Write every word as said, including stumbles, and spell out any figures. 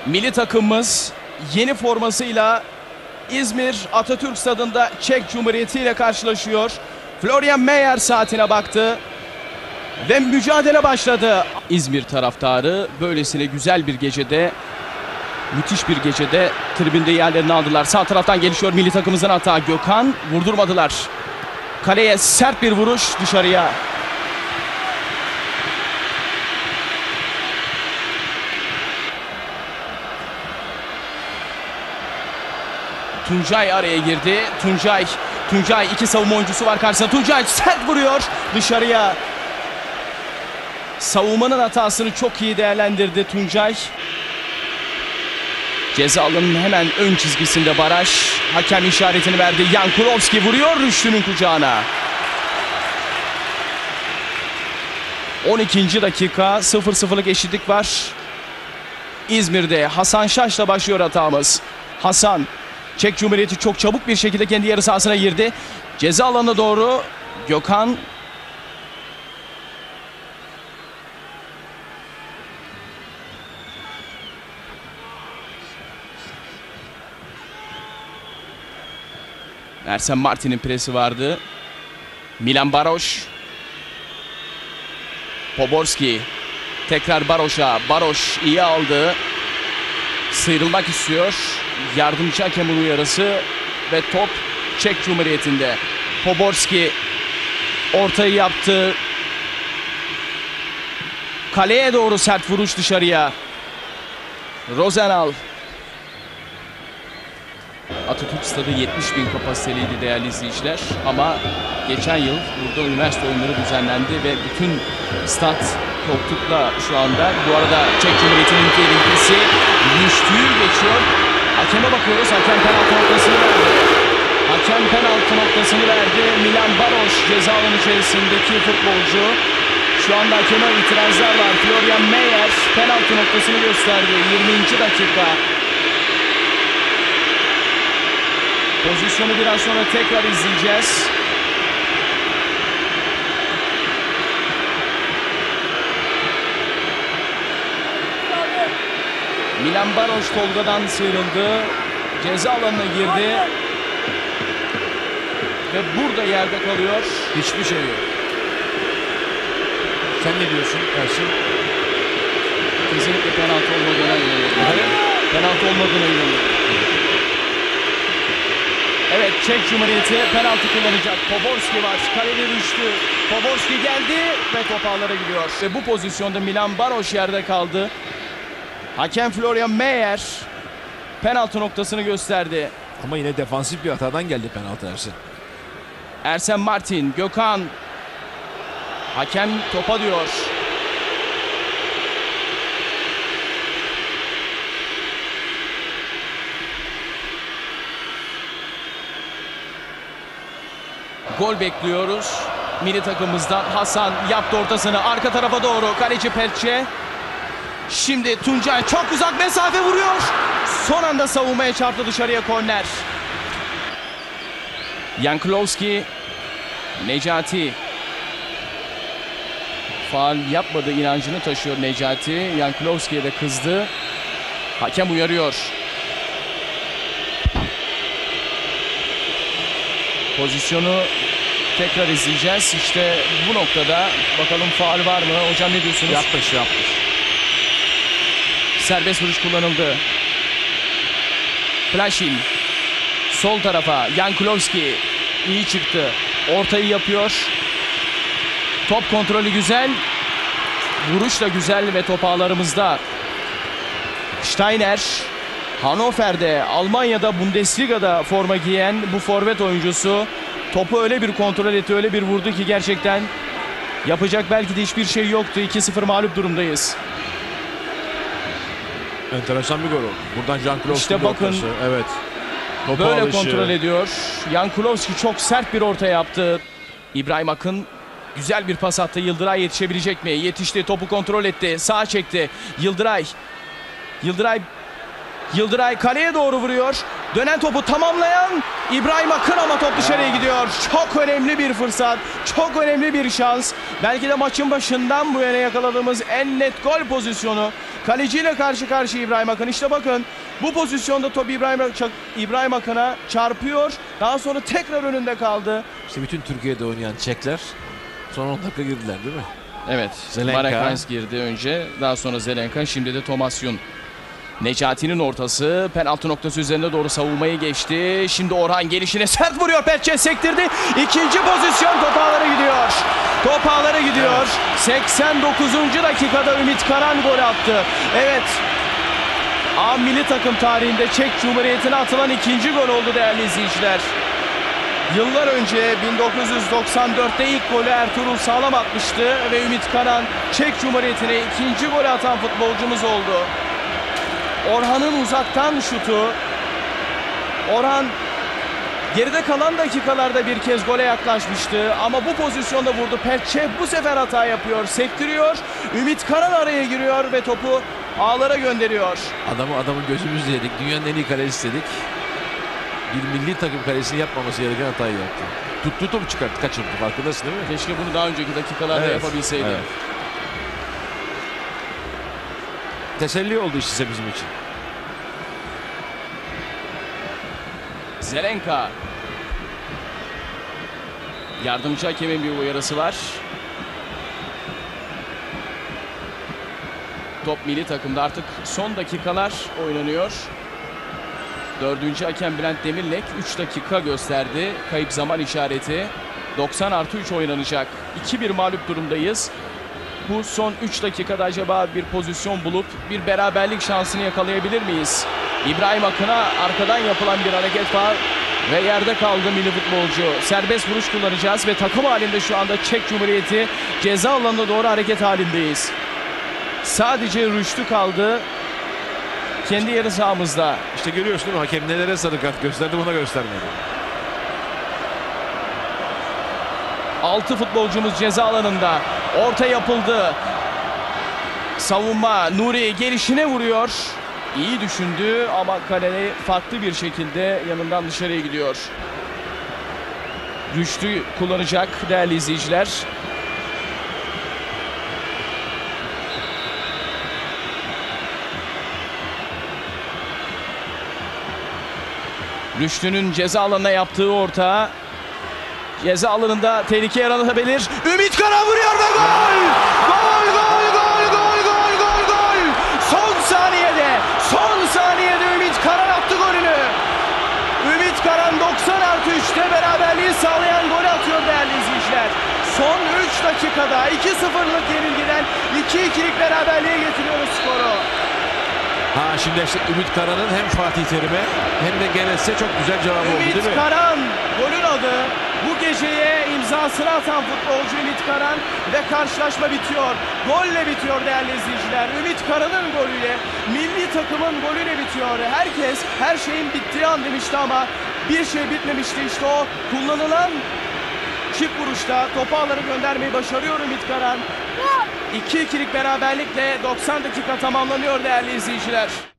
Milli takımımız yeni formasıyla İzmir Atatürk Stadı'nda Çek Cumhuriyeti ile karşılaşıyor. Florian Mayer saatine baktı ve mücadele başladı. İzmir taraftarı böylesine güzel bir gecede, müthiş bir gecede tribünde yerlerini aldılar. Sağ taraftan gelişiyor milli takımımızın hata. Gökhan vurdurmadılar. Kaleye sert bir vuruş, dışarıya. Tuncay araya girdi. Tuncay, Tuncay iki savunma oyuncusu var karşısında. Tuncay sert vuruyor dışarıya. Savunmanın hatasını çok iyi değerlendirdi Tuncay. Ceza alanının hemen ön çizgisinde Baraj. Hakem işaretini verdi. Yankulovski vuruyor Rüştü'nün kucağına. on ikinci dakika, sıfır sıfırlık eşitlik var. İzmir'de Hasan Şaş'la başlıyor hatamız. Hasan, Çek Cumhuriyeti çok çabuk bir şekilde kendi yarı sahasına girdi. Ceza alanına doğru Gökhan. Ersen Martin'in presi vardı. Milan Baroş. Poborski. Tekrar Baroş'a. Baroş iyi aldı. Sıyrılmak istiyor. Yardımcı hakemin uyarısı ve top Çek Cumhuriyeti'nde. Poborski ortayı yaptı. Kaleye doğru sert vuruş dışarıya. Rozenal. Atatürk Stadı yetmiş bin kapasiteliydi değerli izleyiciler. Ama geçen yıl burada üniversite oyunları düzenlendi ve bütün stat koltukla şu anda. Bu arada Çek Cumhuriyeti'nin tehlikesi Rüştü'yü geçiyor. Hakeme bakıyoruz. Hakem penaltı noktasını verdi. Hakem penaltı noktasını verdi. Milan Baroş ceza alanı içerisindeki futbolcu. Şu anda hakeme itirazlar var. Florian Mayer penaltı noktasını gösterdi. yirminci dakika. Pozisyonu biraz sonra tekrar izleyeceğiz. Milan Baroş Tolga'dan sıyrıldı. Ceza alanına girdi. Ve burada yerde kalıyor. Hiçbir şey yok. Sen ne diyorsun Ersin? Kesinlikle penaltı olmadığına inanıyorum. Penaltı olmadığına inanıyorum. Evet, Çek Cumhuriyeti penaltı kullanacak. Poborski var. Kaleye düştü. Poborski geldi ve top ağlara gidiyor. Ve bu pozisyonda Milan Baroş yerde kaldı. Hakem Florian Mayer penaltı noktasını gösterdi. Ama yine defansif bir hatadan geldi penaltı Ersin. Ersen Martin, Gökhan. Hakem topa diyor. Gol bekliyoruz. Milli takımımızdan Hasan yaptı ortasını arka tarafa doğru. Kaleci Perçe. Şimdi Tuncay çok uzak mesafe vuruyor. Son anda savunmaya çarptı, dışarıya korner. Yankulovski. Necati. Faul yapmadı inancını taşıyor Necati. Yankulovski'ye de kızdı. Hakem uyarıyor. Pozisyonu tekrar izleyeceğiz. İşte bu noktada bakalım faul var mı? Hocam ne diyorsunuz? Yapmış yapmış. Serbest vuruş kullanıldı. Plaşin. Sol tarafa. Yankulovski. iyi çıktı. Ortayı yapıyor. Top kontrolü güzel. Vuruş da güzel ve top ağlarımızda. Steiner. Hannover'de, Almanya'da, Bundesliga'da forma giyen bu forvet oyuncusu topu öyle bir kontrol etti, öyle bir vurdu ki gerçekten yapacak belki de hiçbir şey yoktu. iki sıfır mağlup durumdayız. Enteresan bir gol oldu. Buradan Yankulovski İşte bakın, ortası. Evet. Topu böyle alışı. kontrol ediyor. Yankulovski çok sert bir orta yaptı. İbrahim Akın güzel bir pas attı. Yıldıray yetişebilecek mi? Yetişti, topu kontrol etti. Sağa çekti. Yıldıray. Yıldıray Yıldıray kaleye doğru vuruyor. Dönen topu tamamlayan İbrahim Akın ama top dışarıya gidiyor. Çok önemli bir fırsat. Çok önemli bir şans. Belki de maçın başından bu yana yakaladığımız en net gol pozisyonu. Kaleciyle karşı karşıya İbrahim Akın. İşte bakın bu pozisyonda top İbrahim, İbrahim Akın'a çarpıyor. Daha sonra tekrar önünde kaldı. İşte bütün Türkiye'de oynayan Çekler son on dakika girdiler değil mi? Evet. Zelenka. Marek Heinz girdi önce. Daha sonra Zelenka. Şimdi de Thomas Yun. Necati'nin ortası penaltı noktası üzerine doğru savunmayı geçti. Şimdi Orhan gelişine sert vuruyor. Petçe sektirdi. İkinci pozisyon top ağlara gidiyor. Top ağlara gidiyor. seksen dokuzuncu dakikada Ümit Karan gol attı. Evet. A milli takım tarihinde Çek Cumhuriyeti'ne atılan ikinci gol oldu değerli izleyiciler. Yıllar önce bin dokuz yüz doksan dörtte ilk golü Ertuğrul Sağlam atmıştı ve Ümit Karan Çek Cumhuriyeti'ne ikinci golü atan futbolcumuz oldu. Orhan'ın uzaktan şutu. Orhan geride kalan dakikalarda bir kez gole yaklaşmıştı ama bu pozisyonda vurdu. Perçe bu sefer hata yapıyor, sektiriyor. Ümit Karan araya giriyor ve topu ağlara gönderiyor. Adamı adamın gözümüzle yedik. Dünyanın en iyi kalecisi dedik. Bir milli takım kalesini yapmaması gereken hatayı yaptı. Tuttu topu çıkarttı, kaçırdı. Farkındasın değil mi? Keşke bunu daha önceki dakikalarda Evet, yapabilseydi. evet. Teselli oldu işte bizim için. Zelenka. Yardımcı hakemin bir uyarısı var. Top milli takımda artık son dakikalar oynanıyor. Dördüncü hakem Bülent Demirlek üç dakika gösterdi. Kayıp zaman işareti. doksan artı üç oynanacak. iki bir mağlup durumdayız. Bu son üç dakikada acaba bir pozisyon bulup bir beraberlik şansını yakalayabilir miyiz? İbrahim Akın'a arkadan yapılan bir hareket var ve yerde kaldı milli futbolcu. Serbest vuruş kullanacağız ve takım halinde şu anda Çek Cumhuriyeti ceza alanına doğru hareket halindeyiz. Sadece Rüştü kaldı. Kendi yarı sahamızda. İşte görüyorsun değil mi? Hakem nelere sarı kart gösterdi, buna göstermedi. altı futbolcumuz ceza alanında. Orta yapıldı. Savunma. Nuri gelişine vuruyor. İyi düşündü ama kaleye farklı bir şekilde yanından dışarıya gidiyor. Rüştü kullanacak değerli izleyiciler. Rüştü'nün ceza alanına yaptığı orta. Ceza alanında tehlike yaratabilir. Ümit Karan vuruyor ve gol! Gol, gol, gol, gol, gol, gol, gol! Son saniyede, son saniyede Ümit Karan attı golünü. Ümit Karan doksan artı üçte beraberliği sağlayan gol atıyor değerli izleyiciler. Son üç dakikada iki sıfırlık yenilgiden iki ikilik beraberliğe getiriyoruz skoru. Ha şimdi işte Ümit Karan'ın hem Fatih Terim'e hem de Genes'e çok güzel cevabı oldu değil mi? Ümit Karan golün adı. Bu geceye imzasını atan futbolcu Ümit Karan ve karşılaşma bitiyor. Golle bitiyor değerli izleyiciler. Ümit Karan'ın golüyle, milli takımın golüyle bitiyor. Herkes her şeyin bittiği an demişti ama bir şey bitmemişti. İşte o kullanılan çift vuruşta topu ağlara göndermeyi başarıyor Ümit Karan. iki ikilik beraberlikle doksan dakika tamamlanıyor değerli izleyiciler.